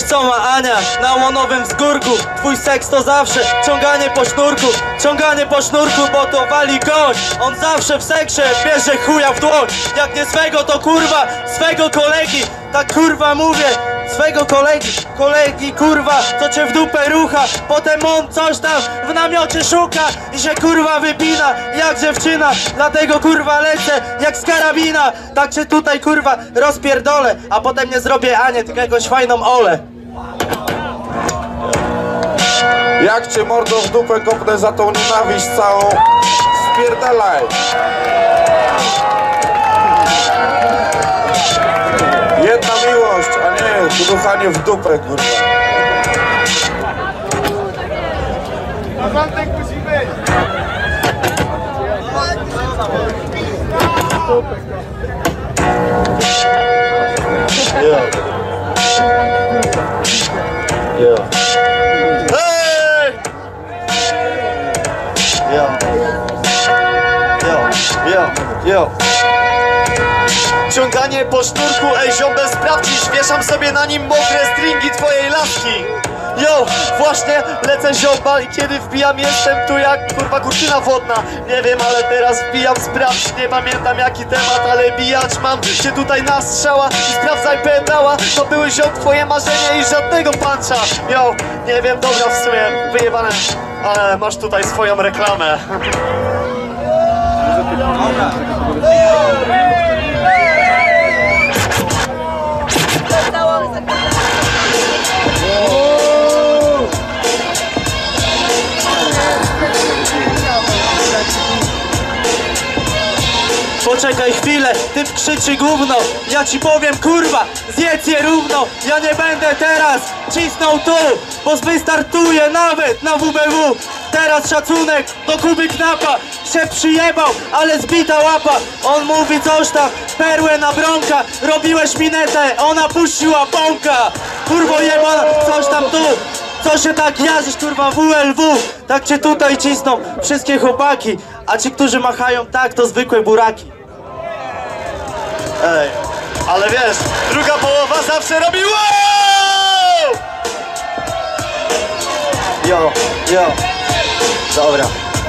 co ma Ania na łonowym wzgórku. Twój seks to zawsze ciąganie po sznurku, bo to wali gość. On zawsze w seksie bierze chuja w dłoń. Jak nie swego, to kurwa swego kolegi. Tak kurwa mówię, swego kolegi kurwa, co cię w dupę rucha. Potem on coś tam w namiocie szuka i się kurwa wypina jak dziewczyna. Dlatego kurwa lecę jak z karabina. Tak cię tutaj kurwa rozpierdolę, a potem nie zrobię Anię, tylko jakąś fajną Olę. Jak cię mordo w dupę kopnę za tą nienawiść całą, spierdalaj. Jedna miłość, a nie duchanie w dupę, kurwa. Porządek musi być! Hey! Yo. Ciąganie po sznurku, ej ziombel sprawdzisz. Wieszam sobie na nim mokre stringi twojej laski. Yo, właśnie lecę ziombal i kiedy wbijam jestem tu jak kurwa kurtyna wodna. Nie wiem, ale teraz wbijam, sprawdź. Nie pamiętam jaki temat, ale bijacz mam się tutaj na strzała i sprawdzaj pedała. To były ziom twoje marzenia i żadnego pancza. Yo, nie wiem, dobra w sumie, wyjebane, ale masz tutaj swoją reklamę. Poczekaj chwilę, typ krzyczy gówno. Ja ci powiem kurwa, zjedz je równo. Ja nie będę teraz cisnął tu, bo wystartuję nawet na WBW. Teraz szacunek do Kuby Knapa. Się przyjebał, ale zbita łapa. On mówi coś tam, perłę na bronka. Robiłeś minetę, ona puściła bąka. Kurwo jebana, coś tam tu. Co się tak jarzysz, kurwa, WLW? Tak cię tutaj cisną wszystkie chłopaki. A ci, którzy machają tak, to zwykłe buraki. Ej, ale wiesz, druga połowa zawsze robi wow! Yo. Dobra,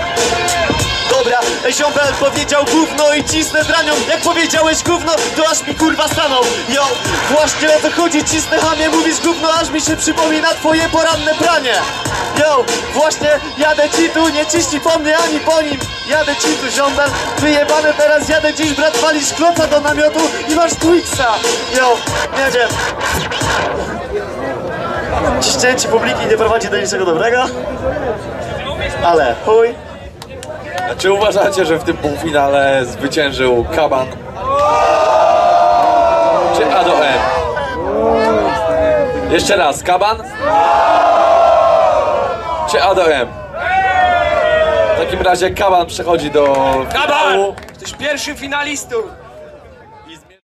ej ziombel powiedział gówno i cisnę dranią. Jak powiedziałeś gówno, to aż mi kurwa stanął. Yo, właśnie o to chodzi, cisnę hamie, mówisz gówno, aż mi się przypomina twoje poranne pranie. Yo, właśnie jadę ci tu, nie ciśnij po mnie ani po nim. Jadę ci tu ziombel, wyjebane teraz jadę dziś, brat, walisz kloca do namiotu i masz Twixa. Yo, nie wiem. Ciśnięcie publiki nie prowadzi do niczego dobrego, ale chuj. Czy uważacie, że w tym półfinale zwyciężył Kaban? Czy A do M? Jeszcze raz, Kaban? Czy A do M? W takim razie Kaban przechodzi do finału. Kaban! Jesteś pierwszym finalistą!